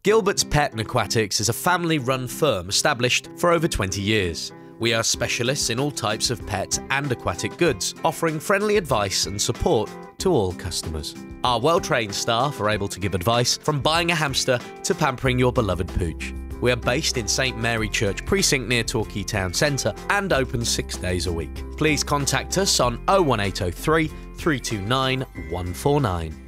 Gilberts Pet and Aquatics is a family-run firm established for over 20 years. We are specialists in all types of pet and aquatic goods, offering friendly advice and support to all customers. Our well-trained staff are able to give advice from buying a hamster to pampering your beloved pooch. We are based in St Mary Church Precinct near Torquay Town Centre and open 6 days a week. Please contact us on 01803 329 149.